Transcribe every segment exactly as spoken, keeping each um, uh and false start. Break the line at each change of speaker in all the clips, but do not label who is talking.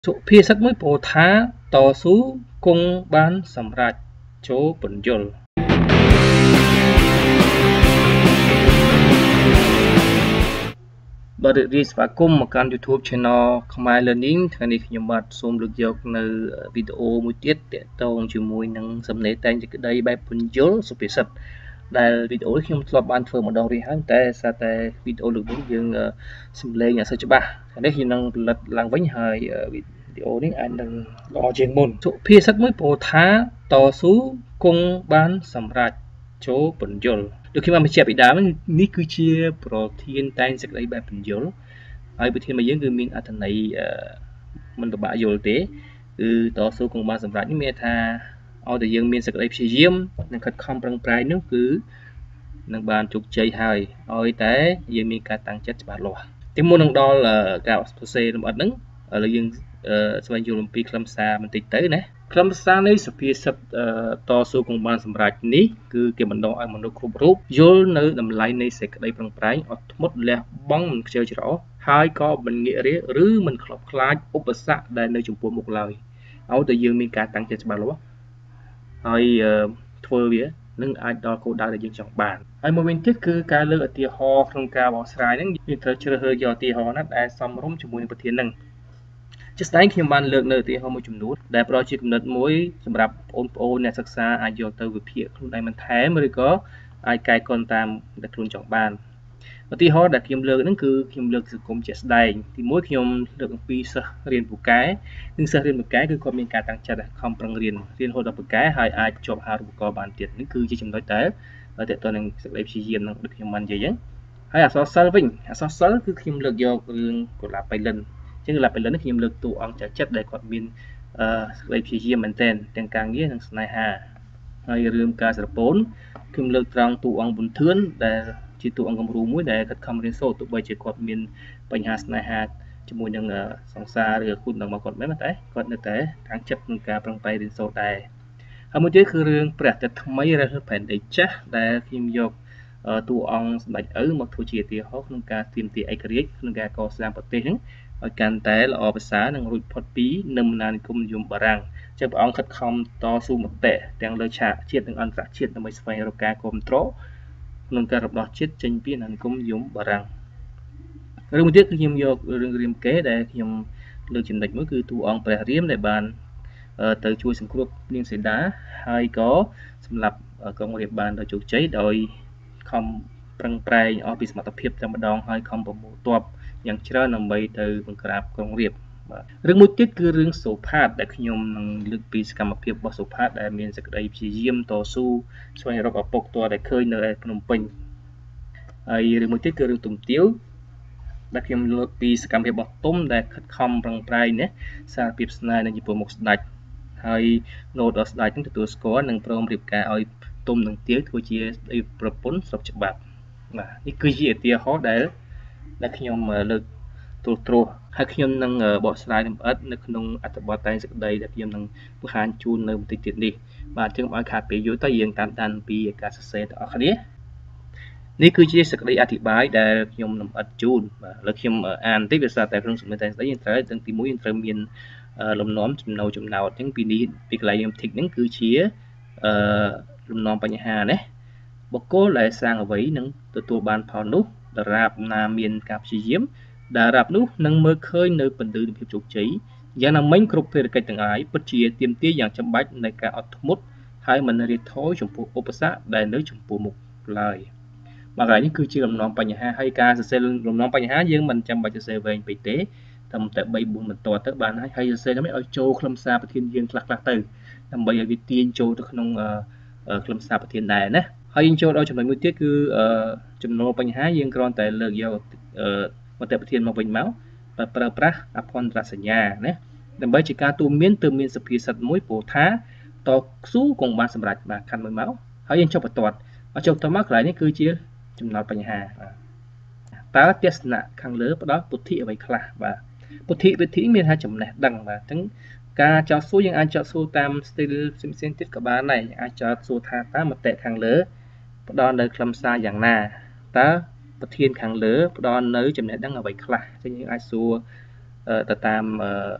សុភាសិតមួយពោលថាតស៊ូគង់បានសម្រេចចូលពន្យល់បាទរីករាយស្វាគមន៍មកកាន់ YouTube Channel ខ្មែរ Learning ថ្ងៃនេះខ្ញុំបាទសូមលើកយកនៅវីដេអូមួយទៀតទាក់ទងជាមួយនឹងសំណេរតែងសេចក្តីបែបពន្យល់សុភាសិតដែលវីដេអូនេះខ្ញុំធ្លាប់បានធ្វើម្ដងរួចហើយតែសារតែវីដេអូលើកនេះយើងសំឡេងអត់សូវច្បាស់ថ្ងៃនេះខ្ញុំនឹងផលិតឡើងវិញហើយវីដេអូនេះអាចនឹងល្អជាងមុនសុភាសិតមួយពោលថាតស៊ូគង់បានសម្រេចចូលពន្យល់ដូចខ្ញុំបានបញ្ជាក់ពីដើមនេះគឺជាប្រធានតែងសេចក្តីបែបពន្យល់ហើយប្រធានរបស់យើងគឺមានអត្ថន័យមិនពិបាកយល់ទេគឺតស៊ូគង់បានសម្រេចនេះមានថាឲ្យតែយើងមានសេចក្តីព្យាយាមនិងខិតខំប្រឹងប្រែងនោះគឺនឹងបានជោគជ័យហើយឲ្យតែយើងមានការតាំងចិត្តច្បាស់លាស់ទីមុននឹងដល់ការសរសេរលម្អិតហ្នឹងឥឡូវយើងស្វែងយល់អំពីខ្លឹមសារបន្តិចទៅណាខ្លឹមសារនៃសុភាសិតតស៊ូគង់បានសម្រេចនេះគឺគេបណ្ដងឲ្យមនុស្សគ្រប់រូបយល់នៅតម្លៃនៃសេចក្តីប្រឹងប្រែងអត់ធ្មត់លះបង់មិនខ្ជិលច្រអូសហើយក៏មិនងាករាឬមិនខ្លាប់ខ្លាចឧបសគ្គដែលនៅចំពោះមុខឡើយឲ្យតែយើងមានការតាំងចិត្តច្បាស់លាស់ហើយធ្វើវានឹងអាចដល់គោលដៅដែលយើងចង់បានហើយមួយវិញទៀតគឺការលើកឧទាហរណ៍ក្នុងការបកស្រាយហ្នឹងយើងត្រូវជ្រើសរើសយកឧទាហរណ៍ណាដែលសមរម្យជាមួយនឹងប្រធានហ្នឹងជាស្ដែងខ្ញុំបានលើកនៅឧទាហរណ៍មួយចំនួនដែលផ្ដល់ជាគំនិតមួយសម្រាប់បងប្អូនអ្នកសិក្សាអាចយកទៅវិភាគខ្លួនឯងបន្ថែមឬក៏អាចកែកុនតាមដែលខ្លួនចង់បានឧទាហរណ៍ដែលខ្ញុំលើកហ្នឹងគឺខ្ញុំលើកសង្គមជាស្ដែងទីមួយខ្ញុំលើកអំពីសិស្សរៀនពូកែនិងសិស្សរៀនពូកែគឺគាត់មានការតាំងចិត្តខំប្រឹងរៀនរៀនរហូតដល់ពូកែហើយអាចជាប់អាហារូបករណ៍បានទៀតនេះគឺជាចំណុចដែលតើតើនឹងសេចក្តីព្យាយាមនឹងដូចខ្ញុំបាននិយាយហ្នឹងហើយអក្សរសិល្ប៍វិញអក្សរសិល្ប៍គឺខ្ញុំលើកយករឿងកុលាបបៃលិនអញ្ចឹងកុលាបបៃលិននេះខ្ញុំលើកតួអង្គចាស់ចិត្តដែលគាត់មានអឺសេចក្តីព្យាយាមមែនទែនទាំងការងារនិងស្នេហាហើយរឿងការស្រពោនខ្ញុំលើកត្រង់តួអង្គប៊ុនធឿនដែលជាតួអង្គគំរូមួយដែលខិតខំរៀនសូត្រទោះបីជាគាត់មានបញ្ហាស្នេហាជាមួយនឹងសង្សារឬគូនរបស់គាត់មែនតែគាត់នៅតែតាំងចិត្តក្នុងការប្រឹងប្រែងរៀនសូត្រដែរហើយមួយទៀតគឺរឿងព្រះអាទិត្យថ្មីឬផែនដីចាស់ដែលខ្ញុំយកតួអង្គសម្ដេចឪមកធ្វើជាឧទាហរណ៍ក្នុងការទាមទារឯករាជ្យក្នុងការកសាងប្រទេសហ្នឹងឲ្យកាន់តែល្អប្រសើរនិងរួចផុតពីនិមនានិគមនិយមបារាំងចឹងព្រះអង្គខិតខំតស៊ូមតិទាំងលើឆាកជាតិនិងអន្តរជាតិដើម្បីស្វែងរកការគ្រប់គ្រងក្នុងការរំដោះជាតិចេញពីអាណានិគមនិយមបារាំងរឿងមួយទៀតគឺខ្ញុំយករឿងរាមកេរ្តិ៍ដែលខ្ញុំលើកចំណុចមួយគឺតួអង្គព្រះរាមដែលបានទៅជួយសង្គ្រោះនាងសីតាហើយក៏សម្រាប់ក្រុងរាពណ៍បានដោយជោគជ័យដោយខំប្រឹងប្រែងអស់ពីសមត្ថភាពតែម្ដងហើយខំប្រមូលទ័ពយ៉ាងច្រើនដើម្បីទៅបង្ក្រាបក្រុងរាពណ៍បាទរឿងមួយទៀតគឺរឿងសូផាតដែលខ្ញុំនឹងលើកពីសកម្មភាពរបស់សូផាតដែលមានសេចក្តីព្យាយាមតស៊ូស្វែងរកឪពុកទាល់តែឃើញនៅឯភ្នំពេញហើយរឿងមួយទៀតគឺរឿងទុំទាវដែលខ្ញុំលើកពីសកម្មភាពរបស់ទុំដែលខិតខំប្រឹងប្រែងណាសារភាពស្នេហ៍នឹងចំពោះមុខស្ដេចហើយណូតដល់ស្ដេចនឹងទទួលស្គាល់និងព្រមរៀបការឲ្យទុំនិងទាវធ្វើជាប្រពន្ធស្របច្បាប់បាទនេះគឺជាឧទាហរណ៍ដែលដែលខ្ញុំលើកទូទ្រោះហើយខ្ញុំនឹងបកស្រាយលម្អិតនៅក្នុងអត្ថបទតែងសេចក្តីដែលខ្ញុំនឹងបង្ហាញជូននៅបន្តិចទៀតនេះបាទអញ្ចឹងឲ្យខាតពេលយូរទៅយើងតាមដានពីការសរសេរទាំងអស់គ្នានេះគឺជាសេចក្តីអធិប្បាយដែលខ្ញុំលម្អិតជូនបាទឥឡូវខ្ញុំអានបន្តិចវាសារតែក្នុងសំណេរតែងស្ដីយើងត្រូវទាំងទីមួយយើងត្រូវមានលំនាំចំណូលចំណោទអញ្ចឹងពីនេះពីកន្លែងខ្ញុំធីកហ្នឹងគឺជាអឺលំនាំបញ្ហាណាបុគ្គលដែលសាងអ្វីនឹងទទួលបានផលនោះដរាបណាមានការព្យាយាមដរាបនោះនឹងមើលឃើញនៅពន្លឺនៃភាពជោគជ័យយ៉ាងណាមិញគ្រប់ភារកិច្ចទាំងឡាយពិតជាទាមទារយ៉ាងចាំបាច់នៃការអត់ធ្មត់ហើយមិនរៀថយចំពោះឧបសគ្គដែលនៅចំពោះមុខឡើយបាទកន្លែងនេះគឺជាលំនាំបញ្ហាហើយការសរសេរលំនាំបញ្ហាយើងមិនចាំបាច់សរសេរវែងពេកទេតែតែបីបួនបន្ទាត់ទៅបានហើយហើយសរសេរដើម្បីឲ្យចូលខ្លឹមសារប្រធានយើងខ្លះខ្លះទៅដើម្បីឲ្យវាទាញចូលទៅក្នុងខ្លឹមសារប្រធានដែរណាហើយយើងចូលដល់ចំណុចមួយទៀតគឺចំណូលបញ្ហាយើងគ្រាន់តែលើកយកមតិប្រធានមកវិញមកប្រើប្រាស់អភ័ន្តរសញ្ញាណាដើម្បីជាការទូមានទើបមានសុភាសិតមួយពោលថាតស៊ូគង់បានសម្រេចបាទខាន់មួយមកហើយយើងចុះបន្ទាត់មកចុះបន្ទាត់មកកន្លែងនេះគឺជាចំណោទបញ្ហាតើទស្សនៈខាងលើផ្ដល់ពុទ្ធិអ្វីខ្លះបាទពុទ្ធិវិធីមានថាចំណេះដឹងបាទអញ្ចឹងការចោទសួរយើងអាចចោទសួរតាមស្ទីលផ្សេងៗទៀតក៏បានដែរអាចចោទសួរថាតើមតិខាងលើផ្ដល់នៅខ្លឹមសារយ៉ាងណាតើប្រធានខាងលើផ្ដល់នៅចំណេះដឹងអ្វីខ្លះអញ្ចឹងយើងអាចសួរទៅតាម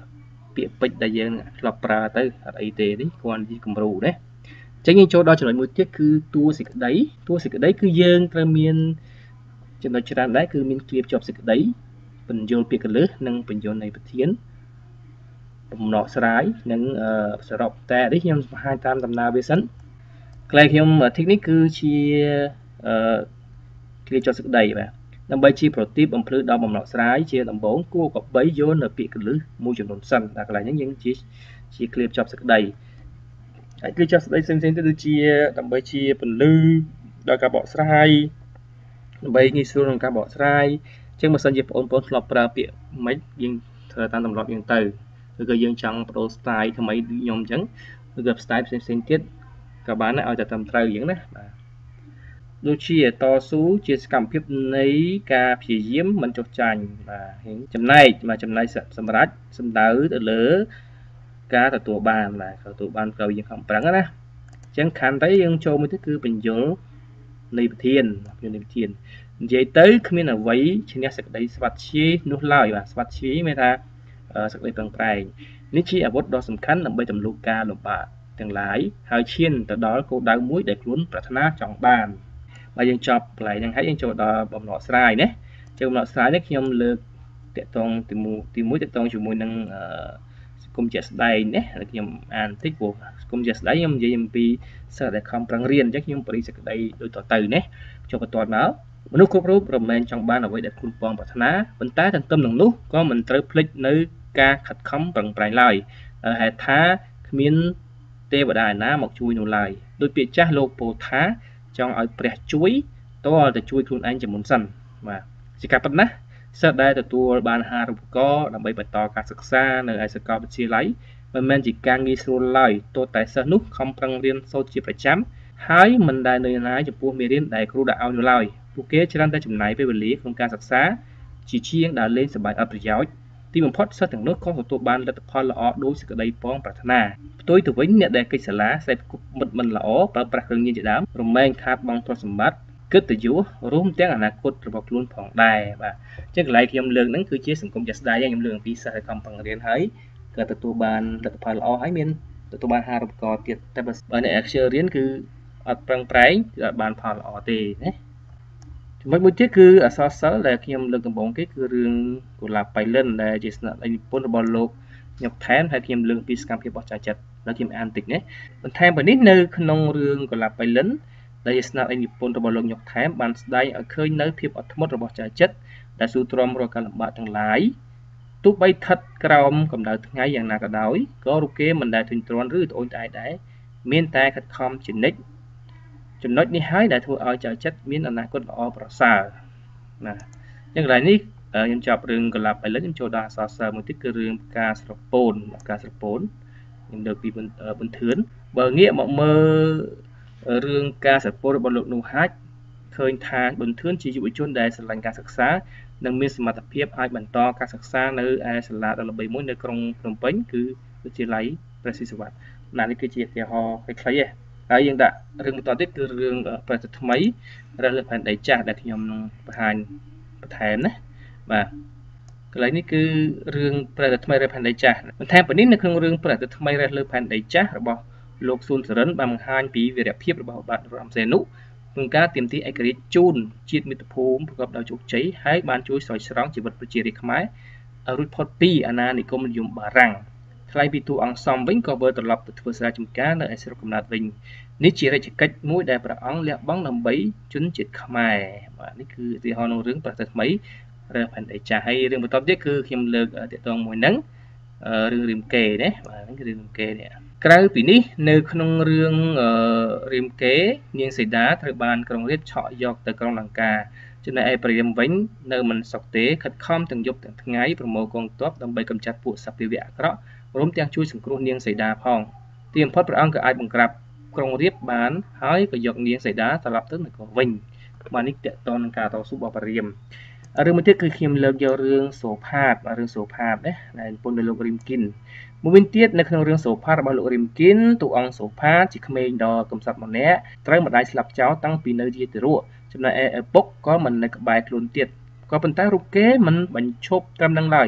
ពាក្យពេចន៍ដែលយើងធ្លាប់ប្រើទៅអត់អីទេនេះគាត់ជាគំរូណាអញ្ចឹងយើងចូលដល់ចំណុចមួយទៀតគឺតួសេចក្តីតួសេចក្តីគឺយើងត្រូវមានចំណុចច្រើនដែរគឺមានគ្លៀបជាប់សេចក្តីបញ្យលពាក្យកលឹះនិងបញ្យលនៃប្រធានបំណកស្រាយនិងសរុបតែនេះខ្ញុំបង្ហាញតាមដំណើរវាសិនកន្លែងខ្ញុំធីកនេះគឺជាអឺគ្លៀបជាប់សេចក្តីបាទដើម្បីជាប្រទីបបំភ្លឺដល់បំណកស្រាយជាដំបូងគួរក៏បីយកនៅពាក្យកលឹះមួយចំនួនសិនតែកន្លែងនេះយើងជាជាគ្លៀបជាប់សេចក្តីហើយគ្លៀបជាប់សេចក្តីផ្សេងៗទៅដូចជាដើម្បីជាពន្លឺដល់ការបកស្រាយដើម្បីងាយស្រួលក្នុងការបកស្រាយអញ្ចឹងបើសិនជាបងប្អូនធ្លាប់ប្រើពាក្យមិនយើងធ្វើតាមទម្លាប់យើងទៅឬក៏យើងចង់ប្ដូរ style ថ្មីដូចខ្ញុំអញ្ចឹងឬក៏ style ផ្សេងៗទៀតក៏បានដែរឲ្យតែត្រឹមត្រូវអញ្ចឹងណាបាទដូចជាតស៊ូជាសកម្មភាពនៃការព្យាយាមមិនចុះចាញ់បាទចំណែកមកចំណែកសម្រាប់សំដៅទៅលើការទទួលបានបាទទទួលបានក្រោយយើងខំប្រឹងណាអញ្ចឹងខានទៅយើងចូលមួយទៀតគឺបញ្យលនៃប្រធានបញ្យលនៃប្រធាននិយាយទៅគ្មានអ្វីឈ្នះសេចក្តីស្វាត់ឈាយនោះឡើយបាទស្វាត់ឈាយមានថាសេចក្តីប្រឹងប្រែងនេះជាអាវុធដ៏សំខាន់ដើម្បីទម្លុះការលំបាកទាំងឡាយហើយឈានទៅដល់គោលដៅមួយដែលខ្លួនប្រាថ្នាចង់បានបើយើងចប់កន្លែងហ្នឹងហើយយើងចូលដល់បំណកស្រាយណាចូលបំណកស្រាយនេះខ្ញុំលើកតកតងទីមួយទីមួយតកតងជាមួយនឹងសង្គមជាក់ស្ដែងណាខ្ញុំអានបន្តិចព្រោះសង្គមជាក់ស្ដែងខ្ញុំនិយាយអំពីសិស្សដែលខំប្រឹងរៀនអញ្ចឹងខ្ញុំបរិសេចក្តីដូចតទៅណាចូលបន្តមកមនុស្សគ្រប់រូបរមែងចង់បានអ្វីដែលខ្លួនបងប្រាថ្នាប៉ុន្តែទន្ទឹមនឹងនោះក៏មិនត្រូវភ្លេចនៅការខិតខំប្រឹងប្រែងឡើយហេតុថាគ្មានទេវតាឯណាមកជួយនោះឡើយដោយពាក្យចាស់លោកពោលថាចង់ឲ្យព្រះជួយតើតែជួយខ្លួនឯងជាមុនសិនបាទជាការពិតណាស់សិស្សដែលទទួលបានអាហារូបករណ៍ដើម្បីបន្តការសិក្សានៅឯសាកលវិទ្យាល័យមិនមែនជាការងាយស្រួលឡើយទោះតែសិស្សនោះខំប្រឹងរៀនសូត្រជាប្រចាំហើយមិនដែលនឿយណាយចំពោះមេរៀនដែលគ្រូដាក់ឲ្យនោះឡើយពួកគេច្រើនតែចំណាយពេលវេលាក្នុងការសិក្សាជាជាងដើរលេងសប្បាយអត់ប្រយោជន៍ទីបំផុតសិស្សទាំងនោះក៏ទទួលបានលទ្ធផលល្អដោយសេចក្តីពងប្រាថ្នាផ្ទុយទៅវិញអ្នកដែលកិច្ចសាលាសេពមិត្តមិនល្អប្រើប្រាស់គ្រឿងញៀនជាដើមរមែងខាតបង់ទ្រព្យសម្បត្តិកិត្តិយសរួមទាំងអនាគតរបស់ខ្លួនផងដែរបាទអញ្ចឹងកន្លែងខ្ញុំលើកហ្នឹងគឺជាសង្គមជាក់ស្ដែងខ្ញុំលើកអំពីសិស្សដែលខំប្រឹងរៀនហើយក៏ទទួលបានលទ្ធផលល្អហើយមានទទួលបានអាហារូបករណ៍ទៀតតែបើអ្នកខ្ជិលរៀនគឺអត់ប្រឹងប្រែងគឺអត់បានផលល្អទេណាចំណុចមួយទៀតគឺអក្សរសិល្ប៍ដែលខ្ញុំលើកដំបូងគេគឺរឿងកុលាបបៃលិនដែលជាស្នាដៃនិពន្ធរបស់លោកញឹកថែមហើយខ្ញុំលើកពីសកម្មភាពរបស់ចាស់ចិត្តแล้วខ្ញុំអានតិចណាបន្ថែមពីនេះនៅក្នុងរឿងកុលាបបៃលិនដែលជាស្នាដៃនិពន្ធរបស់លោកញឹកថែមបានស្ដែងឲ្យឃើញនៅភាពអត់ធ្មត់របស់ចាស់ចិត្តដែលស៊ូទ្រាំរាល់ការលំបាកទាំងឡាយទោះបីស្ថិតក្រោមកម្ដៅថ្ងៃយ៉ាងណាក៏ដោយក៏រូបគេមិនដែលធុញទ្រាន់ឬត្អូញត្អែរដែរមានតែខិតខំជានិច្ចចំណុចនេះហើយដែលធ្វើឲ្យចាស់ចិត្តមានអនាគតល្អប្រសើរណាអញ្ចឹងកន្លែងនេះខ្ញុំចាប់រឿងកុលាបបៃលិនខ្ញុំចូលដល់អក្សរសិល្ប៍មួយទៀតគឺរឿងផ្កាស្រពោនផ្កាស្រពោនខ្ញុំលើកពីបន្ទឿនបើងាកមកមើលរឿងការស្រពោនរបស់លោកនោះហាច់ឃើញថាបន្ទឿនជាយុវជនដែលស្រឡាញ់ការសិក្សានិងមានសមត្ថភាពអាចបន្តការសិក្សានៅឯសាលាដ៏ល្បីមួយនៅក្រុងភ្នំពេញគឺវិទ្យាល័យព្រះស៊ីសុវត្ថិណានេះគឺជាឧទាហរណ៍ខ្លីៗទេហើយយើងដាក់រឿងបន្តទៀតគឺរឿងប្រទេសថ្មីរះលើផែនដីចាស់ដែលខ្ញុំនឹងបង្ហាញបន្ថែមណាបាទកន្លែងនេះគឺរឿងប្រទេសថ្មីរះផែនដីចាស់បន្ថែមពីនេះនៅក្នុងរឿងប្រទេសថ្មីរះលើផែនដីចាស់របស់លោកសួនសរិនបានបង្ហាញពីវីរភាពរបស់បាទរំសេនុក្នុងការទាមទារឯករាជ្យជូនជាតិមាតុភូមិប្រកបដោយជោគជ័យហើយបានជួយស្រោចស្រង់ជីវិតប្រជារាស្ត្រខ្មែរឲ្យរួចផុតពីអាណានិគមនិយមបារាំងថ្លៃពីតួអង្គសំវិញក៏វិលត្រឡប់ទៅធ្វើស្រែចម្ការនៅឯស្រុកកំណើតវិញនេះជារាជកិច្ចមួយដែលព្រះអង្គលះបង់ដើម្បីជនជាតិខ្មែរបាទនេះគឺឧទាហរណ៍ក្នុងរឿងប្រទេសថ្មីរះផែនដីចាស់ហើយរឿងបន្តទៀតគឺខ្ញុំលើកទាក់ទងមួយហ្នឹងរឿងរាមកេរ្តិ៍ណាបាទហ្នឹងគឺរឿងរាមកេរ្តិ៍នេះក្រៅពីនេះនៅក្នុងរឿងរាមកេរ្តិ៍នាងសីតាត្រូវបានក្រុងរាពណ៍ឆក់យកទៅក្រុងលង្កាចំណែកឯព្រាហ្មណ៍វិញនៅមិនសុខទេខិតខំទាំងយប់ទាំងថ្ងៃប្រមូលកងទ័ពដើម្បីកម្ចាត់ពួកសព្វវៈអាក្រក់រួមទាំងជួយសង្គ្រោះនាងសីតាផងទីបំផុតព្រះអង្គក៏អាចបង្ក្រាបក្រុងរាពណ៍បានហើយក៏យកនាងសីតាត្រឡប់ទៅនគរវិញបាទនេះតកតងនឹងការតស៊ូរបស់ព្រាហ្មណ៍រឿងមួយទៀតគឺខ្ញុំលើកយករឿងសូផាតរឿងសូផាតណាដែលនិពន្ធដោយលោករីមគិនមួយវិញទៀតនៅក្នុងរឿងសូផាតរបស់លោករីមគិនតួអង្គសូផាតជាក្មេងដ៏កំសត់ម្នាក់ត្រូវម្ដាយស្លាប់ចោលតាំងពីនៅជាទារកចំណែកឯឪពុកក៏មិននៅក្បែរខ្លួនទៀតក៏ប៉ុន្តែរូបគេមិនបញ្ឈប់ត្រឹមនឹងឡើយ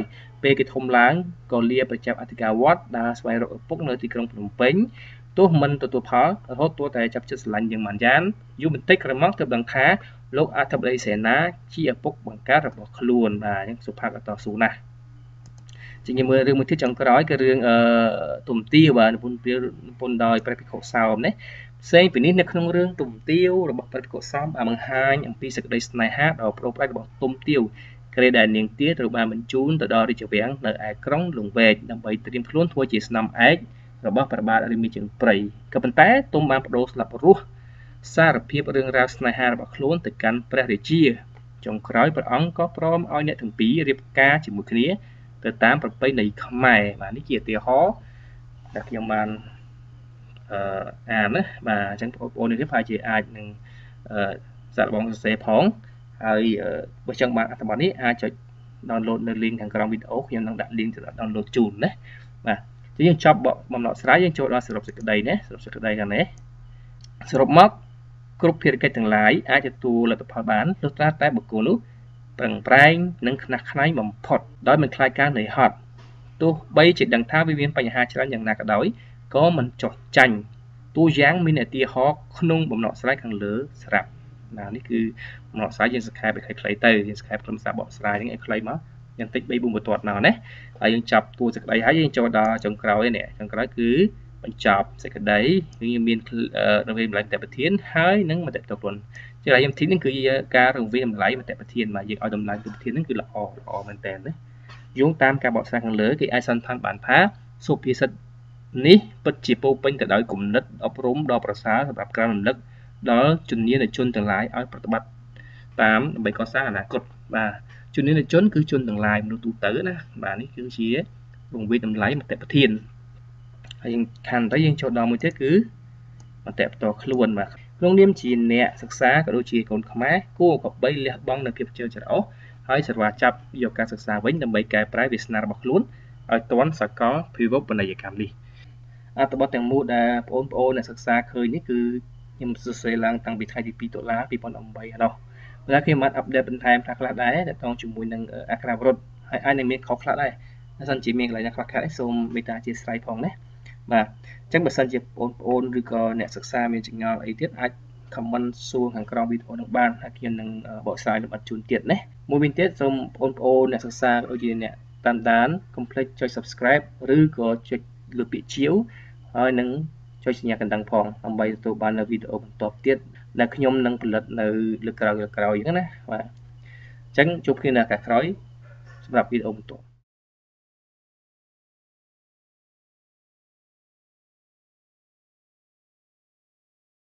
ពេលគេធំឡើងក៏លាប្រចាំអធិការវត្តដើរស្វែងរកឪពុកនៅទីក្រុងភ្នំពេញទោះមិនទទួលផលរហូតទាល់តែចាប់ចិត្តស្រឡាញ់យ៉ាងម៉ានយ៉ាងយូរបន្តិចក្រោយមកទើបដឹងថាលោកអធិបតីសេនាជាឪពុកបង្កើតរបស់ខ្លួនបាទអញ្ចឹងសុផាតតស៊ូណាស់ជាញមើលរឿងមួយទៀតចុងក្រោយគឺរឿងអឺទុំទាវបាទនិពន្ធពីនិពន្ធដោយព្រះភិក្ខុសោមណាផ្សេងពីនេះនៅក្នុងរឿងទុំទាវរបស់ព្រះភិក្ខុសោមបានបង្ហាញអំពីសេចក្តីស្នេហាដ៏ប្រុងប្រយ័ត្នរបស់ទុំទាវគ្រាដែលនាងទាត្រូវបានបញ្ជូនទៅដល់រាជវាំងនៅឯក្រុងលង្វែកដើម្បីត្រៀមខ្លួនធ្វើជាស្នំឯករបស់ព្រះបាទរាមាជើងព្រៃក៏ប៉ុន្តែទុំបានបដូរស្លាប់រស់សារភាពរឿងរ៉ាវស្នេហារបស់ខ្លួនទៅកាន់ព្រះរាជាចុងក្រោយព្រះអង្គក៏ព្រមឲ្យអ្នកទាំងពីររៀបការជាមួយគ្នាទៅតាមប្រពៃណីខ្មែរបាទនេះជាឧទាហរណ៍ដែលខ្ញុំបានអឺអានណាបាទអញ្ចឹងបងប្អូននេះប្រហែលជាអាចនឹងអឺសាកល្បងសរសេរផងហើយបើចង់បានអត្ថបទនេះអាចចុច download នៅ link ខាងក្រោមវីដេអូខ្ញុំនឹងដាក់ link ទៅ download ជូនណាបាទអញ្ចឹងយើងចប់បំណោះស្រាយយើងចូលដល់សរុបសេចក្តីណាសរុបសេចក្តីខាងនេះសរុបមកគ្រប់ភារកិច្ចទាំងឡាយអាចទទួលលទ្ធផលបានលុះត្រាតែបុគ្គលនោះប្រឹងប្រែងនិងខ្នះខ្នែងបំផុតដោយមិនខ្លាចការនឿយហត់ទោះបីជាដឹងថាវាមានបញ្ហាច្រើនយ៉ាងណាក៏ដោយក៏មិនចោះចាញ់តួយ៉ាងមានឧទាហរណ៍ក្នុងបំណោះស្រាយខាងលើស្រាប់ណានេះគឺបំណោះស្រាយយើងសង្ខេបឲ្យខ្លីៗទៅយើងសង្ខេបខ្លឹមសារបកស្រាយហ្នឹងឲ្យខ្លីមកយ៉ាងតិចបីបួនបន្ទាត់មកណាហើយយើងចាប់តួសេចក្តីហើយយើងចូលដល់ចុងក្រោយនេះចុងក្រោយគឺបញ្ចប់សេចក្តីវាមានរង្វេងតម្លៃមតិប្រធានហើយនិងមតិផ្ទាល់ខ្លួនជារយមធីនេះគឺការរង្វេងតម្លៃមតិប្រធានមកយើងឲ្យតម្លៃមតិប្រធានហ្នឹងគឺល្អល្អមែនតើណាយោងតាមការបកស្រាយខាងលើគេអាចសន្និដ្ឋានបានថាសុភាសិតនេះពិតជាពោពេញទៅដោយគំនិតអប់រំដ៏ប្រសើរសម្រាប់ការរំលឹកដល់ជំនាញជនទាំងឡាយឲ្យប្រតិបត្តិតាមដើម្បីកសាងអនាគតបាទជំនាញជនគឺជនទាំងឡាយមនុស្សទូទៅណាបាទនេះគឺជារង្វេងតម្លៃមតិប្រធានហើយខាងទៅយើងចូលដល់មួយទៀតគឺមតិផ្ទាល់ខ្លួនបាទក្នុងនាមជាអ្នកសិក្សាក៏ដូចជាកូនខ្មែរគួរក៏បីលះបង់នៅភាពជឿច្រអូសហើយសេវាចាប់យកការសិក្សាវិញដើម្បីកែប្រែវាសនារបស់ខ្លួនឲ្យទាន់សកលភាវូបនីយកម្មនេះអត្ថបទទាំងមូលដែលបងប្អូនអ្នកសិក្សាឃើញនេះគឺខ្ញុំសរសេរឡើងតាំងពីថ្ងៃទីពីរតុលាពីរពាន់ប្រាំបីនោះតែខ្ញុំបានអាប់ដេតបន្ថែមខ្លះខ្លះដែរទាក់ទងជាមួយនឹងអក្ខរាវិរុទ្ធហើយអាចនឹងមានខុសខ្លះដែរបើសិនជាមានកន្លែងណាខ្លះខ្លះសូមមេត្តាអធិស្ឋានផងណាបាទអញ្ចឹងបើសិនជាបងប្អូនឬក៏អ្នកសិក្សាមានចម្ងល់អីទៀតអាច comment សួរខាងក្រោមវីដេអូនឹងបានហើយខ្ញុំនឹងបកស្រាយលម្អិតជូនទៀតណាមួយវិញទៀតសូមបងប្អូនអ្នកសិក្សាដូចជាអ្នកតាមដានកុំភ្លេចចុច subscribe ឬក៏ចុចលើពាក្យជាវហើយនឹងចុចសញ្ញាកណ្ដឹងផងដើម្បីទទួលបាននៅវីដេអូបន្តទៀតដែលខ្ញុំនឹងផលិតនៅលើក្រោយៗហ្នឹងណាបាទអញ្ចឹងជួបគ្នានៅឱកាសក្រោយសម្រាប់វីដេអូបន្ត